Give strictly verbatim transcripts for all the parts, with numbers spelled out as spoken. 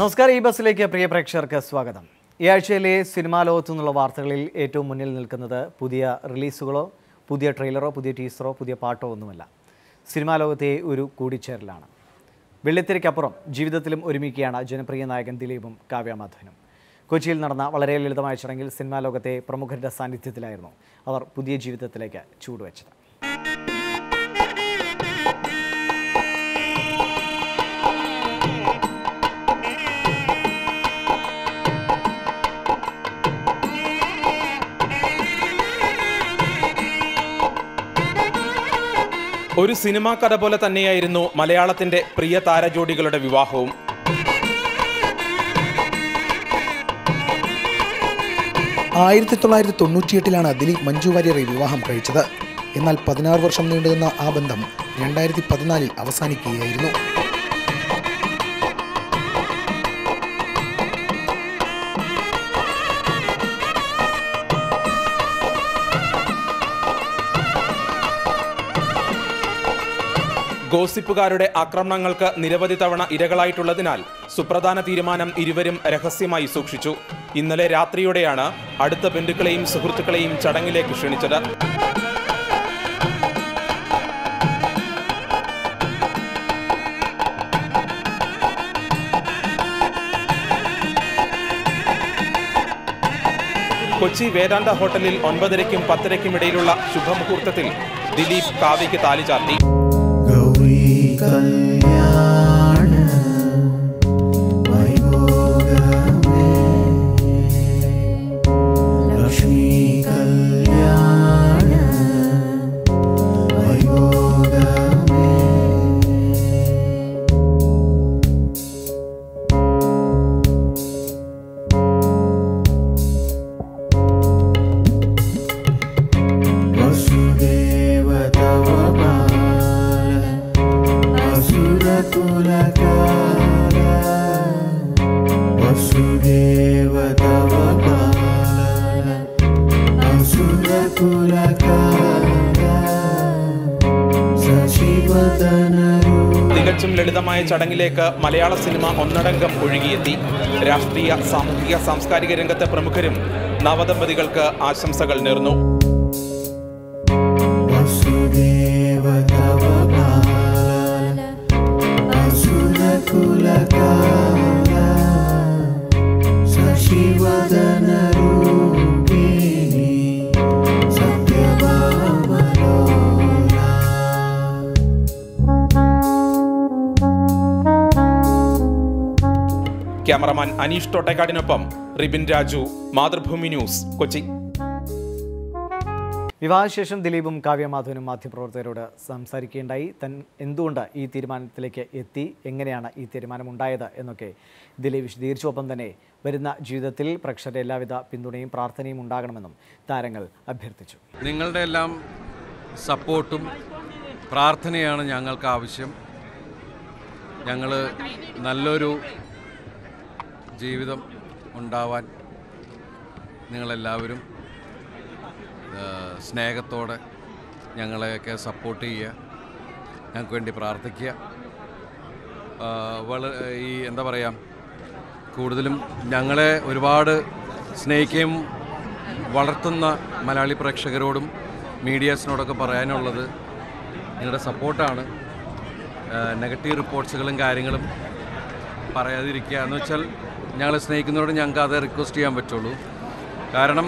നമസ്കാരം. ഈ ബസ്സിലേക്ക് പ്രിയ പ്രേക്ഷകർക്ക് സ്വാഗതം. ഈ ആഴ്ചയിലെ സിനിമാ ലോകത്തു നിന്നുള്ള വാർത്തകളിൽ ഏറ്റവും മുന്നിൽ നിൽക്കുന്നത് പുതിയ റിലീസുകളോ പുതിയ ട്രെയിലറോ പുതിയ ടീസറോ പുതിയ പാട്ടോ ഒന്നുമല്ല. സിനിമാ ലോകത്തെ ഒരു കൂടിച്ചേരലാണ്. വെള്ളിത്തിരയ്ക്കപ്പുറം ജീവിതത്തിലും ഒരുമിക്കുകയാണ് ജനപ്രിയ നായകൻ ദിലീപും കാവ്യ മാധവനും. കൊച്ചിയിൽ നടന്ന വളരെ ലളിതമായ ചടങ്ങിൽ സിനിമാ ലോകത്തെ പ്രമുഖരുടെ സാന്നിധ്യത്തിലായിരുന്നു അവർ പുതിയ ജീവിതത്തിലേക്ക് ചൂടുവെച്ചത്. ഒരു സിനിമാ കഥ പോലെ തന്നെയായിരുന്നു മലയാളത്തിന്റെ പ്രിയ താരജോഡികളുടെ വിവാഹവും. ആയിരത്തി തൊള്ളായിരത്തി തൊണ്ണൂറ്റിയെട്ടിലാണ് ദിലീപ് മഞ്ജു വാര്യരെ വിവാഹം കഴിച്ചത്. എന്നാൽ പതിനാറ് വർഷം നീണ്ടുനിന്ന ആ ബന്ധം രണ്ടായിരത്തി പതിനാലിൽ അവസാനിക്കുകയായിരുന്നു. ഗോസിപ്പുകാരുടെ ആക്രമണങ്ങൾക്ക് നിരവധി തവണ ഇരകളായിട്ടുള്ളതിനാൽ സുപ്രധാന തീരുമാനം ഇരുവരും രഹസ്യമായി സൂക്ഷിച്ചു. ഇന്നലെ രാത്രിയോടെയാണ് അടുത്ത ബന്ധുക്കളെയും സുഹൃത്തുക്കളെയും ചടങ്ങിലേക്ക് ക്ഷണിച്ചത്. കൊച്ചി വേദാന്ത ഹോട്ടലിൽ ഒൻപതരയ്ക്കും പത്തരയ്ക്കും ഇടയിലുള്ള ശുഭമുഹൂർത്തത്തിൽ ദിലീപ് കാവ്യയ്ക്ക് താലി ചാർത്തി. തികച്ചും ലളിതമായ ചടങ്ങിലേക്ക് മലയാള സിനിമ ഒന്നടങ്കം ഒഴുകിയെത്തി. രാഷ്ട്രീയ, സാമൂഹിക, സാംസ്കാരിക രംഗത്തെ പ്രമുഖരും നവദമ്പതികൾക്ക് ആശംസകൾ നേർന്നു. ക്യാമറമാൻ അനീഷ് തോട്ടേക്കാടിനൊപ്പം റിബിൻ രാജു, മാതൃഭൂമി ന്യൂസ്, കൊച്ചി. വിവാഹശേഷം ദിലീപും കാവ്യ മാധവനും മാധ്യമപ്രവർത്തകരോട് സംസാരിക്കുകയുണ്ടായി. തൻ എന്തുകൊണ്ട് ഈ തീരുമാനത്തിലേക്ക് എത്തി, എങ്ങനെയാണ് ഈ തീരുമാനം ഉണ്ടായത് എന്നൊക്കെ ദിലീപ് വിശദീകരിച്ചു. ഒപ്പം തന്നെ വരുന്ന ജീവിതത്തിൽ പ്രേക്ഷകരുടെ എല്ലാവിധ പിന്തുണയും പ്രാർത്ഥനയും ഉണ്ടാകണമെന്നും താരങ്ങൾ അഭ്യർത്ഥിച്ചു. നിങ്ങളുടെ എല്ലാം സപ്പോർട്ടും പ്രാർത്ഥനയാണ് ഞങ്ങൾക്ക് ആവശ്യം. ഞങ്ങൾ നല്ലൊരു ജീവിതം ഉണ്ടാവാൻ നിങ്ങളെല്ലാവരും സ്നേഹത്തോടെ ഞങ്ങളെയൊക്കെ സപ്പോർട്ട് ചെയ്യുക, ഞങ്ങൾക്ക് വേണ്ടി പ്രാർത്ഥിക്കുക. വളരെ ഈ എന്താ പറയുക, കൂടുതലും ഞങ്ങളെ ഒരുപാട് സ്നേഹിക്കുകയും വളർത്തുന്ന മലയാളി പ്രേക്ഷകരോടും മീഡിയാസിനോടൊക്കെ പറയാനുള്ളത് നിങ്ങളുടെ സപ്പോർട്ടാണ്. നെഗറ്റീവ് റിപ്പോർട്ട്സുകളും കാര്യങ്ങളും പറയാതിരിക്കുക. എന്ന് വെച്ചാൽ ഞങ്ങളെ സ്നേഹിക്കുന്നതോട് ഞങ്ങൾക്ക് അത് റിക്വസ്റ്റ് ചെയ്യാൻ പറ്റുള്ളൂ. കാരണം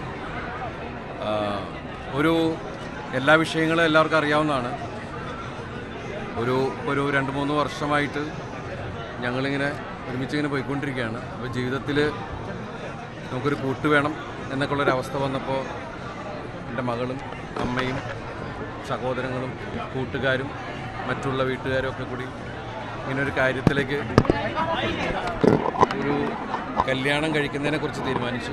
ഒരു എല്ലാ വിഷയങ്ങളും എല്ലാവർക്കും അറിയാവുന്നതാണ്. ഒരു ഒരു രണ്ട് മൂന്ന് വർഷമായിട്ട് ഞങ്ങളിങ്ങനെ ഒരുമിച്ചിങ്ങനെ പോയിക്കൊണ്ടിരിക്കുകയാണ്. അപ്പോൾ ജീവിതത്തിൽ നമുക്കൊരു കൂട്ട് വേണം എന്നൊക്കെയുള്ളൊരവസ്ഥ വന്നപ്പോൾ എൻ്റെ മകളും അമ്മയും സഹോദരങ്ങളും കൂട്ടുകാരും മറ്റുള്ള വീട്ടുകാരും ഒക്കെ കൂടി ഇങ്ങനൊരു കാര്യത്തിലേക്ക് ഒരു കല്യാണം കഴിക്കുന്നതിനെക്കുറിച്ച് തീരുമാനിച്ചു.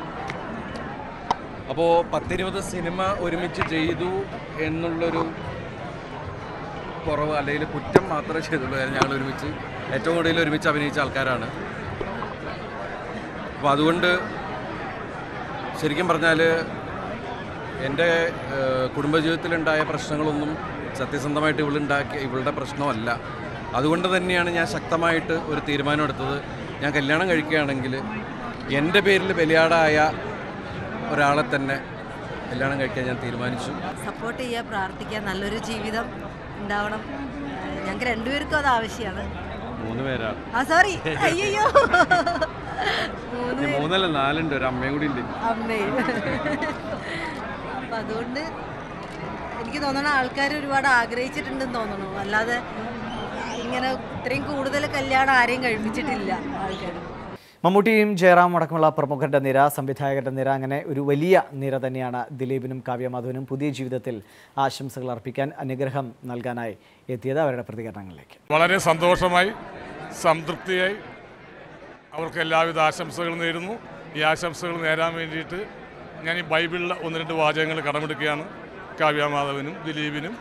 അപ്പോൾ പത്തിരുപത് സിനിമ ഒരുമിച്ച് ചെയ്തു എന്നുള്ളൊരു കുറവ് അല്ലെങ്കിൽ കുറ്റം മാത്രമേ ചെയ്തുള്ളൂ. കാരണം ഞങ്ങൾ ഒരുമിച്ച് ഏറ്റവും കൂടുതൽ ഒരുമിച്ച് അഭിനയിച്ച ആൾക്കാരാണ്. അപ്പോൾ അതുകൊണ്ട് ശരിക്കും പറഞ്ഞാൽ എൻ്റെ കുടുംബജീവിതത്തിലുണ്ടായ പ്രശ്നങ്ങളൊന്നും സത്യസന്ധമായിട്ട് ഇവളുണ്ടാക്കിയ ഇവളുടെ പ്രശ്നമല്ല. അതുകൊണ്ട് തന്നെയാണ് ഞാൻ ശക്തമായിട്ട് ഒരു തീരുമാനമെടുത്തത്. ഞാൻ കല്യാണം കഴിക്കുകയാണെങ്കിൽ എൻ്റെ പേരിൽ ബലിയാടായ ഒരാളെ തന്നെ കല്യാണം കഴിക്കാൻ ഞാൻ തീരുമാനിച്ചു. സപ്പോർട്ട് ചെയ്യുക, പ്രാർത്ഥിക്കുക, നല്ലൊരു ജീവിതം ഉണ്ടാവണം. ഞങ്ങൾക്ക് രണ്ടുപേർക്കും അത് ആവശ്യമാണ്. മൂന്ന് പേരാണ്. ആ സോറി, അയ്യോ മൂന്നല്ല നാലുണ്ട്, ഒരു അമ്മയും കൂടി ഉണ്ട്. അമ്മയും. അപ്പം അതുകൊണ്ട് എനിക്ക് തോന്നണം ആൾക്കാർ ഒരുപാട് ആഗ്രഹിച്ചിട്ടുണ്ടെന്ന് തോന്നണു. അല്ലാതെ ഇങ്ങനെ ഇത്രയും കൂടുതൽ കല്യാണം ആരെയും കഴിപ്പിച്ചിട്ടില്ല ആൾക്കാർ. മമ്മൂട്ടിയും ജയറാം അടക്കമുള്ള പ്രമുഖരുടെ നിര, സംവിധായകരുടെ നിര, അങ്ങനെ ഒരു വലിയ നിര തന്നെയാണ് ദിലീപിനും കാവ്യമാധവനും പുതിയ ജീവിതത്തിൽ ആശംസകൾ അർപ്പിക്കാൻ, അനുഗ്രഹം നൽകാനായി എത്തിയത്. അവരുടെ പ്രതികരണങ്ങളിലേക്ക്. വളരെ സന്തോഷമായി, സംതൃപ്തിയായി അവർക്ക് എല്ലാവിധ ആശംസകളും നേരുന്നു. ഈ ആശംസകൾ നേരാൻ വേണ്ടിയിട്ട് ഞാൻ ഈ ബൈബിളിലെ ഒന്ന് രണ്ട് വാചകങ്ങൾ കടമെടുക്കുകയാണ്. കാവ്യമാധവനും ദിലീപിനും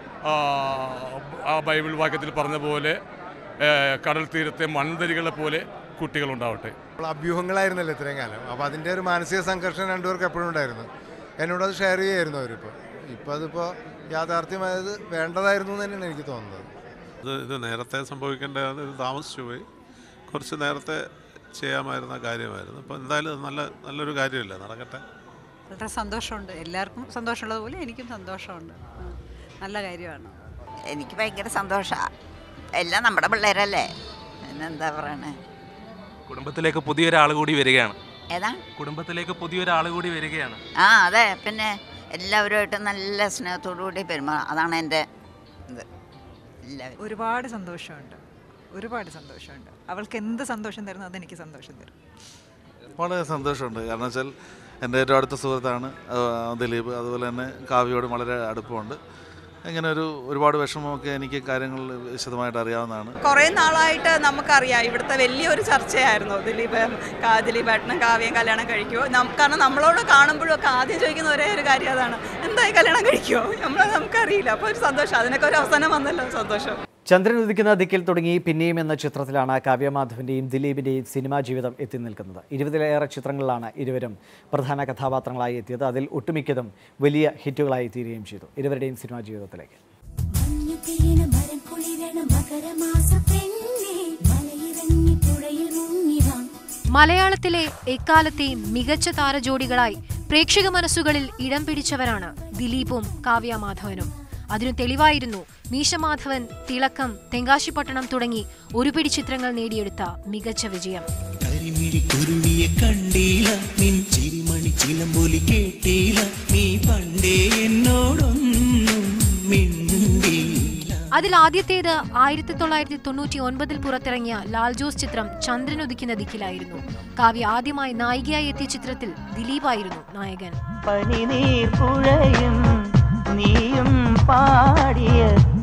ആ ബൈബിൾ വാക്യത്തിൽ പറഞ്ഞ പോലെ കടൽ തീരത്തെ മൺതരികളെ പോലെ കുട്ടികളുണ്ടാവട്ടെ. അഭ്യൂഹങ്ങളായിരുന്നല്ലോ ഇത്രയും കാലം. അപ്പോൾ അതിൻ്റെ ഒരു മാനസിക സംഘർഷം രണ്ടുപേർക്ക് എപ്പോഴും ഉണ്ടായിരുന്നു. എന്നോടത് ഷെയർ ചെയ്യായിരുന്നു അവരിപ്പോൾ. ഇപ്പോൾ അതിപ്പോൾ യാഥാർത്ഥ്യമായത് വേണ്ടതായിരുന്നു എന്ന് തന്നെയാണ് എനിക്ക് തോന്നുന്നത്. ഇത് ഇത് നേരത്തെ സംഭവിക്കേണ്ട താമസിച്ചു പോയി. കുറച്ച് നേരത്തെ ചെയ്യാമായിരുന്ന കാര്യമായിരുന്നു. അപ്പോൾ എന്തായാലും നല്ല നല്ലൊരു കാര്യമില്ല, നടക്കട്ടെ. വളരെ സന്തോഷമുണ്ട്. എല്ലാവർക്കും സന്തോഷമുള്ളതുപോലെ എനിക്കും സന്തോഷമുണ്ട്. നല്ല കാര്യമാണ്. എനിക്ക് ഭയങ്കര സന്തോഷമാണ്. എല്ലാം നമ്മുടെ പിള്ളേരല്ലേ, പിന്നെന്താ പറയണേ. കുടുംബത്തിലേക്ക് പുതിയൊരാൾ കൂടി വരികയാണ്. ഏതാ? കുടുംബത്തിലേക്ക് പുതിയൊരാൾ കൂടി വരികയാണ്. ആ അതെ, പിന്നെ എല്ലാവരുമായിട്ട് നല്ല സ്നേഹത്തോടു കൂടി പെരുമാറും. അതാണ് എൻ്റെ ഇത്. എല്ലാവരും ഒരുപാട് സന്തോഷമുണ്ട്, ഒരുപാട് സന്തോഷമുണ്ട്. അവൾക്ക് എന്ത് സന്തോഷം തരുന്നു അതെനിക്ക് സന്തോഷം തരും. വളരെ സന്തോഷമുണ്ട്. കാരണം വെച്ചാൽ എൻ്റെ ഏറ്റവും അടുത്ത സുഹൃത്താണ് ദിലീപ്. അതുപോലെ തന്നെ കാവ്യയോട് വളരെ അടുപ്പമുണ്ട്. ഇങ്ങനെ ഒരു ഒരുപാട് വിഷമമൊക്കെ എനിക്ക് കാര്യങ്ങൾ വിശദമായിട്ട് അറിയാവുന്നതാണ്. കുറേ നാളായിട്ട് നമുക്കറിയാം, ഇവിടുത്തെ വലിയൊരു ചർച്ചയായിരുന്നു ദിലീപ് ദിലീപേട്ടനും കാവ്യം കല്യാണം കഴിക്കുമോ. കാരണം നമ്മളോട് കാണുമ്പോഴൊക്കെ ആദ്യം ചോദിക്കുന്ന ഒരേ ഒരു കാര്യം അതാണ്, എന്തായി കല്യാണം കഴിക്കുമോ. നമ്മൾ നമുക്കറിയില്ല. അപ്പോൾ ഒരു സന്തോഷം, അതിനൊക്കെ ഒരു അവസാനം വന്നല്ലോ, സന്തോഷം. ചന്ദ്രൻ ഉദിക്കുന്ന ദിക്കിൽ തുടങ്ങി പിന്നെയും എന്ന ചിത്രത്തിലാണ് കാവ്യമാധവൻ്റെയും ദിലീപിൻ്റെയും സിനിമാ ജീവിതം എത്തി നിൽക്കുന്നത്. ഇരുപതിലേറെ ചിത്രങ്ങളിലാണ് ഇരുവരും പ്രധാന കഥാപാത്രങ്ങളായി എത്തിയത്. അതിൽ ഒട്ടുമിക്കതും വലിയ ഹിറ്റുകളായി തീരുകയും ചെയ്തു. ഇരുവരുടെയും സിനിമാ ജീവിതത്തിലേക്ക്. മലയാളത്തിലെ എക്കാലത്തെ മികച്ച താരജോഡികളായി പ്രേക്ഷക മനസ്സുകളിൽ ഇടം പിടിച്ചവരാണ് ദിലീപും കാവ്യമാധവനും. അതിനു തെളിവായിരുന്നു മീശമാധവൻ, തിളക്കം, തെങ്കാശിപ്പട്ടണം തുടങ്ങി ഒരു പിടി ചിത്രങ്ങൾ നേടിയെടുത്ത മികച്ച വിജയം. അതിൽ ആദ്യത്തേത് ആയിരത്തി തൊള്ളായിരത്തി തൊണ്ണൂറ്റി ഒൻപതിൽ പുറത്തിറങ്ങിയ ലാൽ ജോസ് ചിത്രം ചന്ദ്രൻ ഉദിക്കുന്ന ദിക്കിലായിരുന്നു. കാവ്യ ആദ്യമായി നായികയായി എത്തിയ ചിത്രത്തിൽ ദിലീപായിരുന്നു നായകൻ. നീയും പാടിയ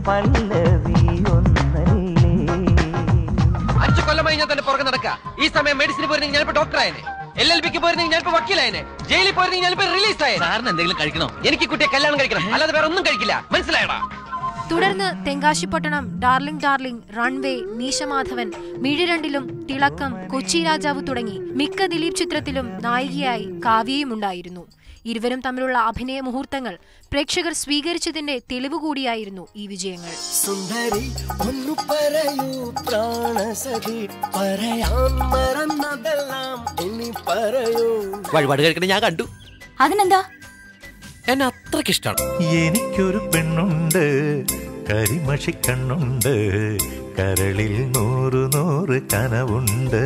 അഞ്ചു കൊല്ലമായി ഞാൻ തന്നെ പുറകെ നടക്കുക. ഈ സമയം മെഡിസിന് പോയിരുന്നെങ്കിൽ ഞാനിപ്പോ ഡോക്ടറായനെ, എൽ എൽ ബിക്ക് പോയിരുന്നെങ്കിൽ ഞാനിപ്പോ വക്കീലായനെ, ജയിലിൽ പോയിരുന്നെങ്കിൽ ഞാനിപ്പോ റിലീസ് ആയേ. സാറിന് എന്തെങ്കിലും കഴിക്കണോ? എനിക്ക് കുട്ടിയെ കല്യാണം കഴിക്കണം, അല്ലാതെ വേറെ ഒന്നും കഴിക്കില്ല, മനസ്സിലായടാ. തുടർന്ന് Thenkasipattanam, Darling Darling, Runway, Meeshamadhavan, Mizhirandilum, Thilakkam, Kochi രാജാവ് തുടങ്ങി മിക്ക ദിലീപ് ചിത്രത്തിലും നായികയായി കാവ്യയും ഉണ്ടായിരുന്നു. ഇരുവരും തമ്മിലുള്ള അഭിനയ മുഹൂർത്തങ്ങൾ പ്രേക്ഷകർ സ്വീകരിച്ചതിന്റെ തെളിവ് കൂടിയായിരുന്നു ഈ വിജയങ്ങൾ. സുന്ദരി ഒന്നു പറയൂ പ്രാണസഖി, പറയാൻ മറന്നതെല്ലാം ഇനി പറയൂ. വഴിപാട് കഴിക്കണേ ഞാൻ കണ്ടു. അതിനെന്താ? എന്നെ അത്രയ്ക്ക് ഇഷ്ടമാണ്. എനിക്കൊരു പെണ്ണുണ്ട്, കരിമഷിക്കണ്ണുണ്ട്, കരളിൽ നൂറ് നൂറ് കനവുണ്ട്.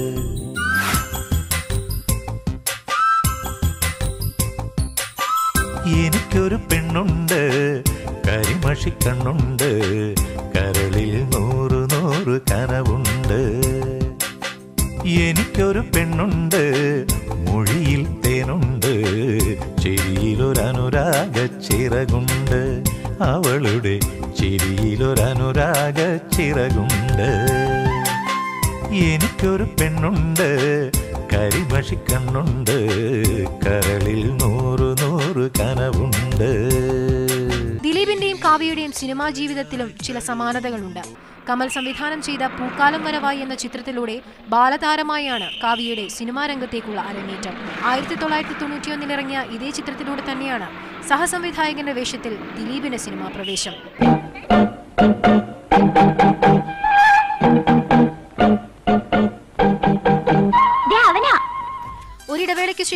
എനിക്കൊരു പെണ്ണുണ്ട്, കരിമഷിക്കണ്ണുണ്ട്, കരളിൽ നൂറ് നൂറ് കനവുണ്ട്. എനിക്കൊരു പെണ്ണുണ്ട്, മൊഴിയിൽ തേനുണ്ട്, ചിരിയിലൊരനുരാഗ ചിറകുണ്ട്. അവളുടെ ചിരിയിലൊരനുരാഗ ചിറകുണ്ട്. എനിക്കൊരു പെണ്ണുണ്ട്, കരിമഷിക്കണ്ണുണ്ട്, കരളിൽ നൂറ് നൂറ് കനവുണ്ട്. ദിലീപിന്റെയും കാവ്യയുടെയും സിനിമാ ജീവിതത്തിലും ചില സമാനതകളുണ്ട്. കമൽ സംവിധാനം ചെയ്ത പൂക്കാലം വരവായി എന്ന ചിത്രത്തിലൂടെ ബാലതാരമായാണ് കാവ്യയുടെ സിനിമാ രംഗത്തേക്കുള്ള അരങ്ങേറ്റം. ആയിരത്തി തൊള്ളായിരത്തി തൊണ്ണൂറ്റിയൊന്നിൽ ഇറങ്ങിയ ഇതേ ചിത്രത്തിലൂടെ തന്നെയാണ് സഹസംവിധായകന്റെ വേഷത്തിൽ ദിലീപിന്റെ സിനിമാ പ്രവേശം.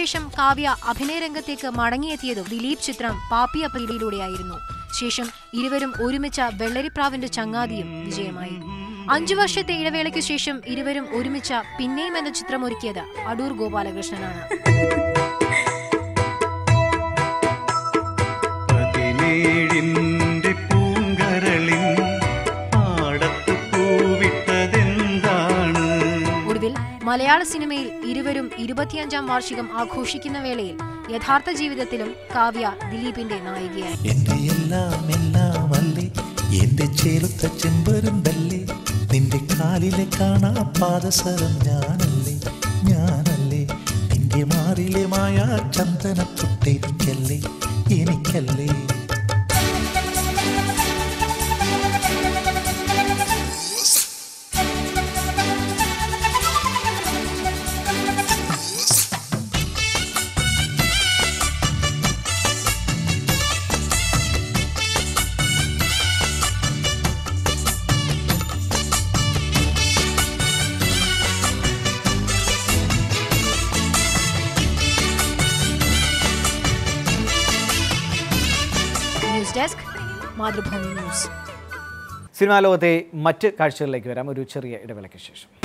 ശേഷം കാവ്യ അഭിനയ രംഗത്തേക്ക് മടങ്ങിയെത്തിയതും ദിലീപ് ചിത്രം പാപ്പി അപ്പയിലൂടെയായിരുന്നു. ശേഷം ഇരുവരും ഒരുമിച്ച വെള്ളരിപ്രാവിന്റെ ചങ്ങാതിയും വിജയമായി. അഞ്ചു വർഷത്തെ ഇടവേളയ്ക്കു ശേഷം ഇരുവരും ഒരുമിച്ച പിന്നെയും എന്ന ചിത്രമൊരുക്കിയത് അടൂർ ഗോപാലകൃഷ്ണനാണ്. ഒടുവിൽ മലയാള സിനിമയിൽ ഇരുവരും ഇരുപത്തിയഞ്ചാം വാർഷികം ആഘോഷിക്കുന്ന വേളയിൽ യഥാർത്ഥ ജീവിതത്തിലും കാവ്യ ദിലീപിന്റെ നായികയായി. എന്റെ എല്ലാം എല്ലാം അല്ലേ, എന്റെ ചേർത്ത ചെമ്പരുന്തല്ലേ, നിന്റെ കാലിലെ കാണാ പാദസരം ഞാനല്ലേ, ഞാനല്ലേ, നിന്റെ മാറിലെ മായ ചന്ദന തൊട്ടെനിക്കല്ലേ, എനിക്കല്ലേ. News desk, Mathrubhumi news. Cinema ലോകത്തെ മറ്റ് കാഴ്ചകളിലേക്ക് വരാം ഒരു ചെറിയ ഇടവേളയ്ക്ക് ശേഷം.